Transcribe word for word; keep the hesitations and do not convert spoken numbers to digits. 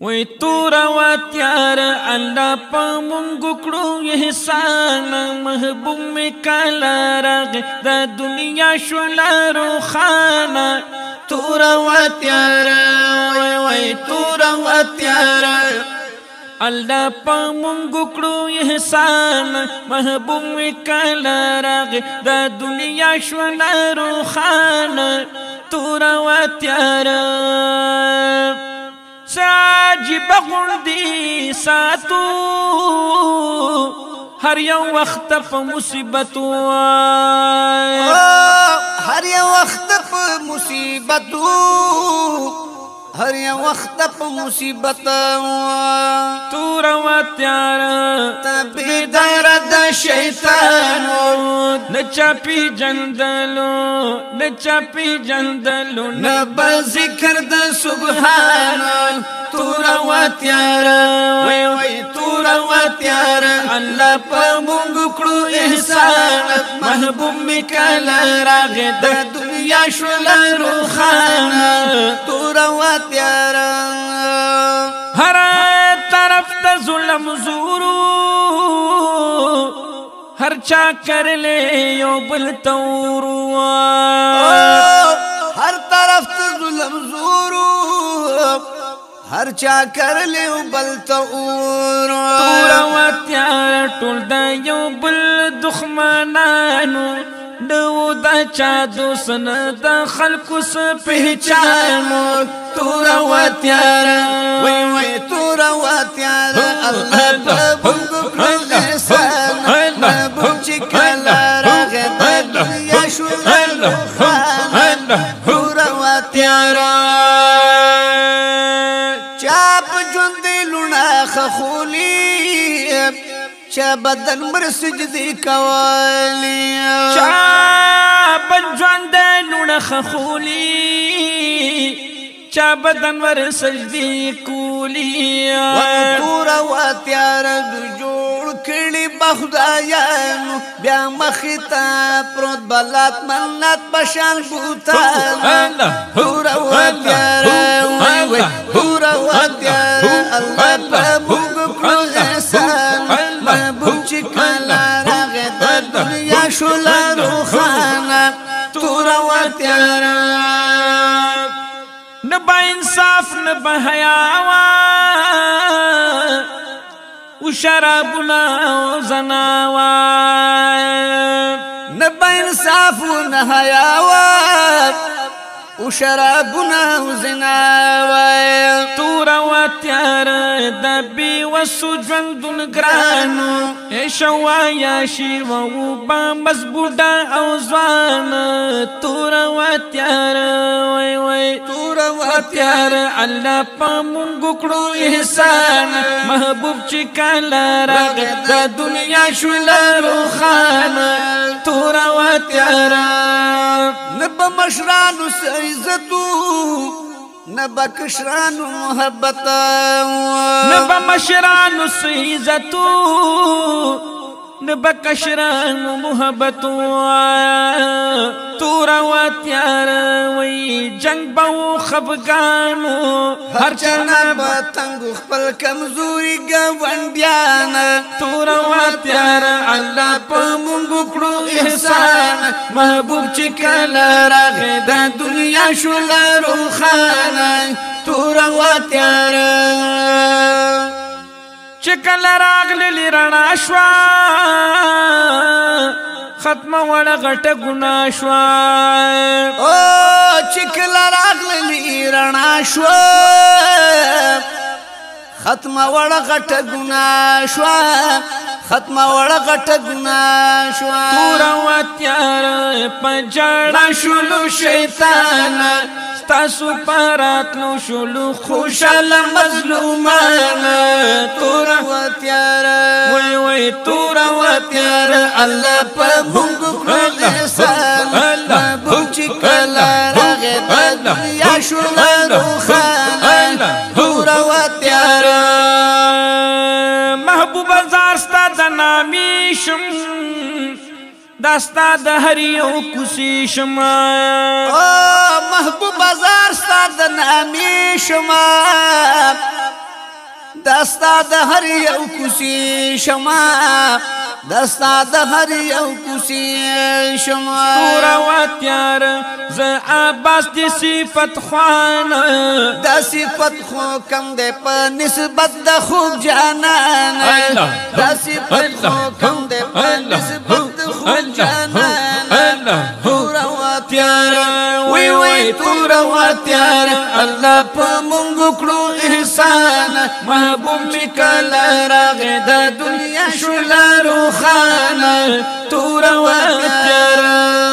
وی تورا و تیار اللہ پا منگو کڑو احسان محبوب میں کالا راغ دا دنیا شولا روخانا تورا و تیار وی وی تورا و تیار اللہ پا منگو کڑو احسان محبوب میں کالا راغ دا دنیا شولا روخانا تورا و تیار ساجب غندی ساتو ہر یو وقت پا مصیبتو ہر یو وقت پا مصیبتو ہر یو وقت پا مصیبتو تورا و تیارا تبی دارد شیطانو نچا پی جندلو نچا پی جندلو نبا ذکر دا سبحانو تورا و تیارا وی وی تورا و تیارا اللہ پا مونگو کڑو احسان محبوب میں کالا راغ دا دنیا شولا روخانا تورا و تیارا ہر طرف تا ظلم زورو ہر چا کر لے یو بل تورو ہر طرف تا ظلم زورو ہر چا کر لے بل تورو تورا و تیار ٹول دا یو بل دخمانانو دو دا چا دوسن دا خلقو سا پہچانو تورا و تیارا وی وی تورا و تیارا اللہ پابنگو کل احسان محبوب چکلا راغ دا دنیا شولا روخانا تورا و تیارا چاپ جوندی لونا خخولی چا بدن مر سجدی کوالی چا بجوان دے لونا خخولی چا بدن ور سجدی کولی تورا و تیارا دو جوڑ کڑی بخدایانو بیا مخیتا پروت بلات منات بشان بوتانو تورا و تیارا تورا و تیارا اللہ پا مونگو کلو احسان محبوب چکلا راغ دا دنیا شولا روخانا تورا و تیارا نبا انصاف نبا حیاوا و شرابنا و زناوا نبا انصاف و نحیاوا و شرابنا و زناوا تورا و تیار دبی و سجوندن گرانو ایشوا یاشی و اوبا مزبودا او زوان تورا و تیار وی وی تورا و تیار اللہ پا منگو کڑو احسان محبوب چکالا راغ دا دنیا شولا روخانا تورا و تیار نبا مشرانو سعزتو نبا کشرانو محبتا نبا مشرانو سعزتو نبا کشرانو محبتو تورا و تیار وی جنگ باو خفگانو ہر چانا با تنگو خپل کمزوری گوان بیانا تورا و تیار اللہ پا منگو کڑو احسان محبوب چکلا راغ دا دنیا شولا روخانا تورا و تیار چکلا راغ للی رنا شوا ختم وڑا غٹ گنا شوا او چکلا راغ للی رنا شوا ختم وڑا غٹ گنا شوا ختم وڑا غٹ گنا شوا تورا و تیار پجڑا شلو شیطان ستاسو پراتلو شلو خوشال مظلومان تورا و تیار وی وی تورا و تیار اللہ پا مونگو کل احسان محبوب چکلا راغ دا دنیا شولا روخانا تورا و تیار محبوب ازار ستا دا نامیشم داستا دا هریو کسیشم محبوب ازار ستا دا نامیشم دستا د هر یو کوسی شما دستا د هر یو کوسی شما تور و تیار ز عباس دی صفت خوان د صفت خو کم دے په نسبت د خوب جانان د صفت خو کم دے په نسبت د خوب جانان تور و تیار وی وی تور و تیار الله په مونږ کړو احسان محبوب می کله راغی د دنیا شولا روخانه تور و تیار